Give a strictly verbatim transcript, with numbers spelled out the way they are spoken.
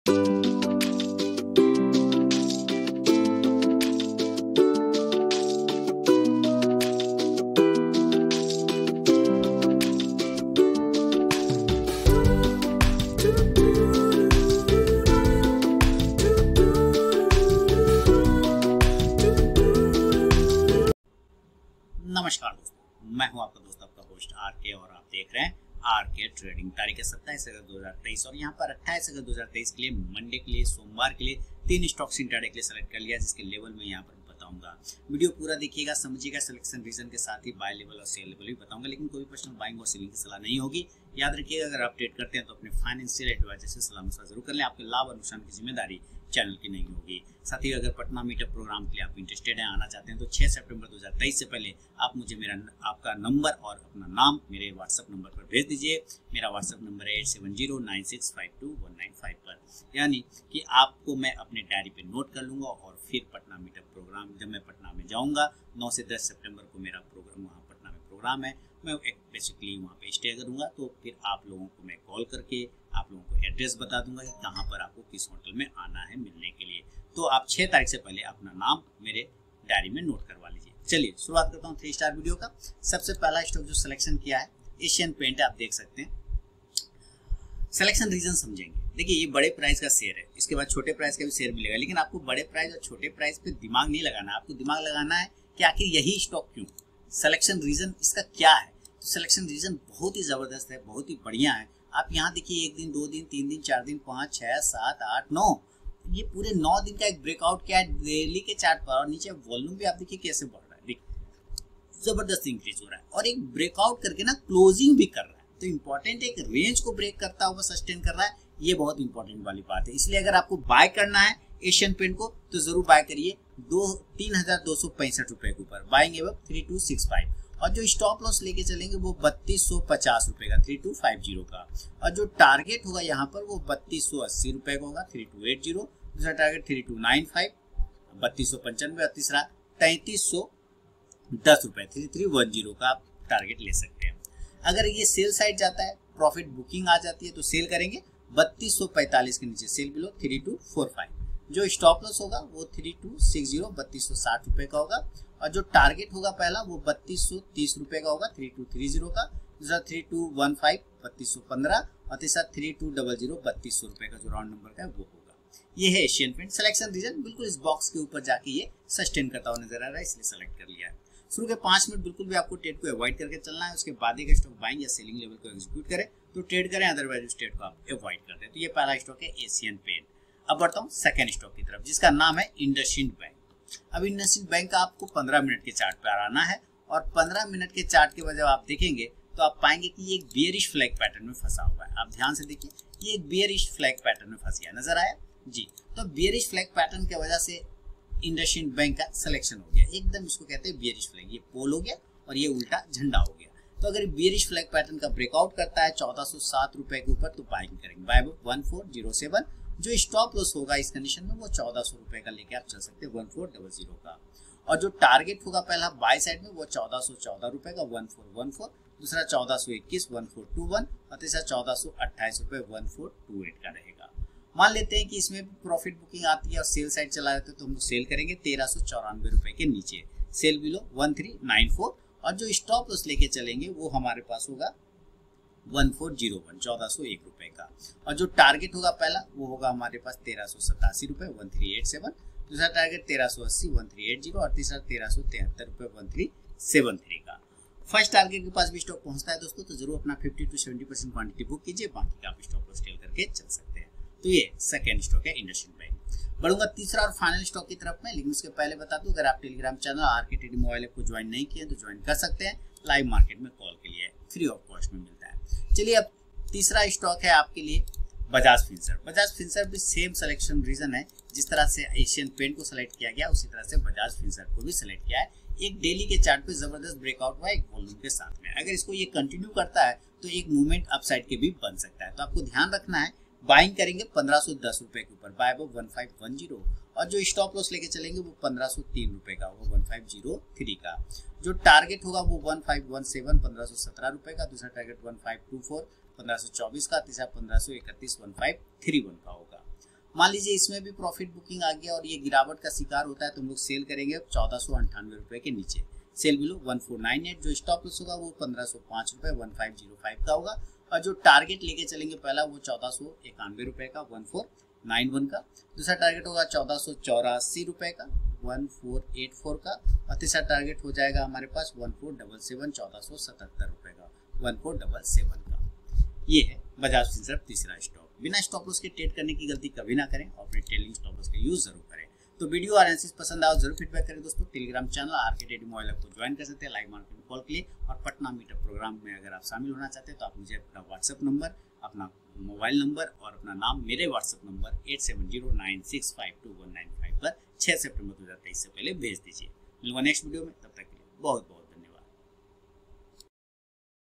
नमस्कार दोस्तों, मैं हूं आपका दोस्त आपका होस्ट आर के और आप देख रहे हैं आर के ट्रेडिंग। तारीख है सत्ताईस अगस्त दो हजार तेईस और यहाँ पर अट्ठाईस अगस्त दो हजार तेईस के लिए मंडे के लिए सोमवार के लिए तीन स्टॉक्स इंट्राडे के लिए सेलेक्ट कर लिया, जिसके लेवल में यहाँ पर बताऊंगा। वीडियो पूरा देखिएगा, समझिएगा। सिलेक्शन रीजन के साथ ही बाय लेवल और सेल लेवल भी बताऊंगा, लेकिन कोई पर्सनल बाइंग और सेलिंग की सलाह नहीं होगी। याद रखिएगा, अगर आप ट्रेड करते हैं तो अपने फाइनेंशियल एडवाइजर से सलाह मशवरा जरूर कर लें। आपके लाभ और नुकसान की जिम्मेदारी चैनल की नहीं होगी। साथ ही अगर पटना मीटअप प्रोग्राम के लिए आप इंटरेस्टेड हैं, आना चाहते हैं, तो छह सितंबर दो हजार तेईस से पहले आप मुझे मेरा आपका नंबर और अपना नाम मेरे व्हाट्सएप नंबर पर भेज दीजिए। मेरा व्हाट्सएप नंबर है eight seven zero nine six five two one nine five पर, यानी कि आपको मैं अपने डायरी पे नोट कर लूँगा और फिर पटना मीटअप प्रोग्राम जब मैं पटना में जाऊँगा नौ से दस सितंबर को मेरा प्रोग्राम वहाँ पटना में प्रोग्राम है, मैं एक बेसिकली वहाँ पे स्टे करूँगा। तो फिर आप लोगों को मैं कॉल करके आप लोगों को एड्रेस बता दूंगा कि कहाँ पर आपको किस होटल में आना है मिलने के लिए। तो आप छह तारीख से पहले अपना नाम मेरे डायरी में नोट करवा लीजिए। चलिए शुरुआत करता हूँ थ्री स्टार वीडियो का। सबसे पहला स्टॉक जो सिलेक्शन किया है एशियन पेंट, आप देख सकते हैं। सिलेक्शन रीजन समझेंगे। देखिए, ये बड़े प्राइस का शेयर है, इसके बाद छोटे प्राइस का भी शेयर मिलेगा, लेकिन आपको बड़े प्राइस और छोटे प्राइस पे दिमाग नहीं लगाना। आपको दिमाग लगाना है कि आखिर यही स्टॉक क्यों, सिलेक्शन रीजन इसका क्या है। तो सिलेक्शन रीजन बहुत ही जबरदस्त है, बहुत ही बढ़िया है। आप यहाँ देखिए, एक दिन, दो दिन, तीन दिन, चार दिन, पाँच, छः, सात, आठ, नौ, ये पूरे नौ दिन का एक ब्रेकआउट किया है डेली के चार्ट पर। और नीचे वॉल्यूम भी आप देखिए कैसे बढ़ रहा है, देखिए जबरदस्त इंक्रीज हो रहा है और एक ब्रेकआउट करके ना क्लोजिंग भी कर रहा है। तो इंपॉर्टेंट एक रेंज को ब्रेक करता हुआ सस्टेन कर रहा है, ये बहुत इंपॉर्टेंट वाली बात है। इसलिए अगर आपको बाय करना है एशियन पेंट को तो जरूर बाय करिए दो तीन हजार दो सौ पैंसठ रुपए के ऊपर, बाइंग एवं थ्री टू सिक्स फाइव। और जो स्टॉप लॉस लेके चलेंगे वो बत्तीस सौ पचास रुपए का, थ्री टू फाइव जीरो का। और जो टारगेट होगा यहाँ पर वो बत्तीस सौ अस्सी रुपए का होगा, थ्री टू एट जीरो। दूसरा target three two nine five, बत्तीस सौ पंचानवे। और तीसरा तैतीस सौ दस रुपए, थ्री थ्री वन जीरो का आप टारगेट ले सकते हैं। अगर ये सेल साइड जाता है, प्रॉफिट बुकिंग आ जाती है, तो सेल करेंगे बत्तीस सौ पैंतालीस के नीचे, sell below three two four five. जो स्टॉप लॉस होगा वो थ्री टू सिक्स जीरो, बत्तीस सौ साठ रुपए का होगा। और जो टारगेट होगा पहला वो बत्तीस सौ तीस रुपए का होगा, थ्री टू थ्री जीरो का। दूसरा थ्री टू वन फाइव, बत्तीस सौ पंद्रह। और तीसरा थ्री टू डबल जीरो, बत्तीस सौ रुपए का जो राउंड नंबर का है वो होगा। ये है एशियन पेंट। सिलेक्शन रीजन बिल्कुल इस बॉक्स के ऊपर जाके ये सस्टेन करता हुआ नजर आ रहा है, इसलिए सेलेक्ट कर लिया है। शुरू के पांच मिनट बिल्कुल भी आपको ट्रेड को अवॉइड करके चलना है। उसके बाद एक स्टॉक बाइंग या सेलिंग लेवल को एग्जीक्यूट करें तो ट्रेड करें, अदरवाइज उस ट्रेड को आप अवॉइड कर दें। तो ये पहला स्टॉक है एशियन पेंट। अब बढ़ता हूँ सेकंड स्टॉक की तरफ, जिसका नाम है इंडसइंड बैंक। अब इंडसइंड बैंक का आपको पंद्रह मिनट के चार्ट पर आना है और पंद्रह मिनट के चार्ट के बाद जब आप देखेंगे तो आप पाएंगे कि ये एक बियरिश फ्लैग पैटर्न में फंसा हुआ है। आप ध्यान से देखिए, ये एक बियरिश फ्लैग पैटर्न में फंस गया, नजर आया जी। तो बियरिश फ्लैग पैटर्न की वजह से इंडसइंड बैंक का सिलेक्शन हो गया एकदम, इसको कहते हैं बियरिश फ्लैग। ये पोल हो गया और ये उल्टा झंडा हो गया। तो अगर बियरिश फ्लैग पैटर्न का ब्रेकआउट करता है चौदह सौ सात रुपए के ऊपर तो बाइंग करेंगे, buy one four zero seven. जो स्टॉप लॉस होगा इस कंडीशन में वो चौदह सौ रुपए का लेके आप चल सकते हैं, वन फोर डबल जीरो का। और जो टारगेट होगा पहला बाय साइड में वो चौदह सौ चौदह रुपए का, वन फोर वन फोर। दूसरा चौदह सौ इक्कीस, वन फोर टू वन। और तीसरा चौदह सौ अट्ठाईस रुपए, वन फोर टू एट का रहेगा। मान लेते हैं कि इसमें प्रॉफिट बुकिंग आती है और सेल साइड चला जाता है तो हम सेल करेंगे तेरह सौ चौरानवे रुपए के नीचे, sell below one three nine four. और जो स्टॉप लॉस लेके चलेंगे वो हमारे पास होगा वन फोर जीरो वन, चौदह सौ एक रुपए का। और जो टारगेट होगा पहला वो होगा हमारे पास तेरह सौ सतासी रुपए, वन थ्री एट सेवन। दूसरा टारगेट तेरह सौ अस्सी, वन थ्री एट जीरो। और तीसरा तेरह सौ तिहत्तर रुपए, वन थ्री सेवन थ्री का। फर्स्ट टारगेट के पास भी स्टॉक पहुंचता है दोस्तों, तो जरूर अपना fifty to seventy percent quantity book कीजिए, बाकी का आप स्टॉक लॉस टेल करके चल सकते हैं। तो ये सेकंड स्टॉक है इंडसइंड बैंक। बढ़ूंगा तीसरा और फाइनल स्टॉक की तरफ में, लेकिन उसके पहले बता दूं, अगर आप Telegram channel R K trading mobile app को ज्वाइन नहीं किए तो ज्वाइन कर सकते हैं। लाइव मार्केट में कॉल के लिए फ्री ऑफ कॉस्ट में मिलता है। चलिए, अब तीसरा स्टॉक है आपके लिए बजाज फिनसर्व। बजाज फिनसर्व भी सेम सिलेक्शन रीजन है, जिस तरह से एशियन पेंट को सिलेक्ट किया गया उसी तरह से बजाज फिनसर्व को भी सिलेक्ट किया है। एक डेली के चार्ट पे जबरदस्त ब्रेकआउट हुआ एक वॉल्यूम के साथ में। अगर इसको ये कंटिन्यू करता है तो एक मूवमेंट अपसाइड के भी बन सकता है। तो आपको ध्यान रखना है, बाइंग करेंगे पंद्रह सौ दस रुपए के ऊपर, buy above one five one zero. और जो स्टॉप लॉस लेके चलेंगे वो पंद्रह सौ तीन रुपए का होगा, वन फाइव जीरो थ्री का। जो टारगेट होगा वो वन फाइव वन सेवन, पंद्रह सौ सत्रह रुपए का। दूसरा target one five two four, पंद्रह सौ चौबीस का। तीसरा पंद्रह सौ इकतीस, वन फाइव थ्री वन का होगा। मान लीजिए इसमें भी प्रॉफिट बुकिंग आ गया और ये गिरावट का शिकार होता है तो हम लोग सेल करेंगे चौदह सौ अंठानवे रुपए के नीचे, sell below one four nine eight. जो स्टॉप लॉस होगा वो पंद्रह सौ पाँच रुपए वन फाइव जीरो फाइव का होगा, और जो टारगेट लेके चलेंगे पहला वो चौदह सौ इक्यानवे रुपए का वन फोर नाइन वन का, दूसरा टारगेट होगा चौदह सौ चौरासी रुपए का वन फोर एट फोर का, और तीसरा टारगेट हो जाएगा हमारे पास वन फोर डबल सेवन चौदह सौ सतहत्तर रुपए का वन फोर डबल सेवन का। ये है बजाज फिनसर्व तीसरा स्टॉक। बिना स्टॉप लॉस के ट्रेड करने की गलती कभी ना करें और अपने ट्रेडिंग स्टॉप लॉस का यूज जरूर करें। तो वीडियो और एनालिसिस पसंद आया जरूर फीडबैक करें दोस्तों। Telegram channel RK trading mobile app को ज्वाइन कर सकते हैं लाइव मार्केटिंग कॉल के लिए, और पटना मीटअप प्रोग्राम में अगर आप शामिल होना चाहते हैं तो आप मुझे अपना व्हाट्सएप नंबर, अपना मोबाइल नंबर और अपना नाम मेरे WhatsApp number eight seven zero nine six five two one nine five पर छह सितंबर दो हज़ार तेईस से पहले भेज दीजिए। मिलूंगा नेक्स्ट वीडियो में, तब तक के लिए बहुत बहुत